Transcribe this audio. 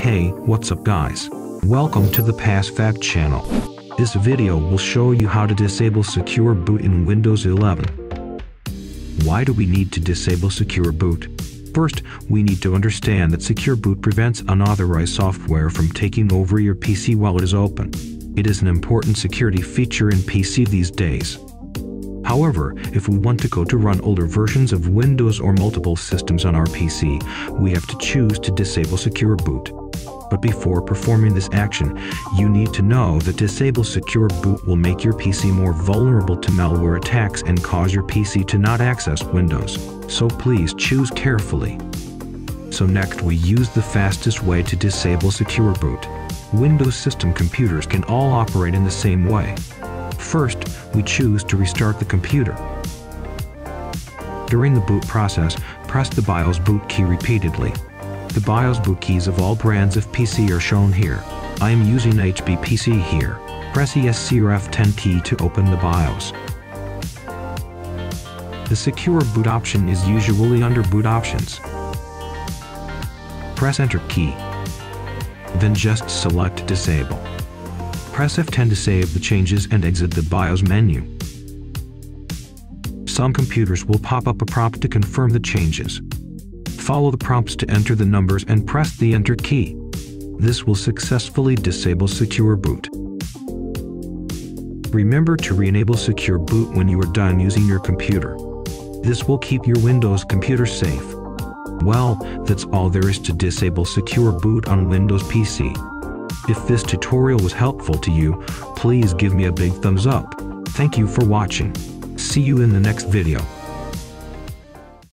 Hey, what's up guys? Welcome to the PassFab channel. This video will show you how to disable secure boot in Windows 11. Why do we need to disable secure boot? First, we need to understand that secure boot prevents unauthorized software from taking over your PC while it is open. It is an important security feature in PC these days. However, if we want to go to run older versions of Windows or multiple systems on our PC, we have to choose to disable secure boot. But before performing this action, you need to know that disable secure boot will make your PC more vulnerable to malware attacks and cause your PC to not access Windows. So please choose carefully. So next we use the fastest way to disable secure boot. Windows system computers can all operate in the same way. First, we choose to restart the computer. During the boot process, press the BIOS boot key repeatedly. The BIOS boot keys of all brands of PC are shown here. I am using HP PC here. Press ESC or F10 key to open the BIOS. The secure boot option is usually under boot options. Press Enter key. Then just select Disable. Press F10 to save the changes and exit the BIOS menu. Some computers will pop up a prompt to confirm the changes. Follow the prompts to enter the numbers and press the Enter key. This will successfully disable secure boot. Remember to re-enable secure boot when you are done using your computer. This will keep your Windows computer safe. Well, that's all there is to disable secure boot on Windows PC. If this tutorial was helpful to you, please give me a big thumbs up. Thank you for watching. See you in the next video.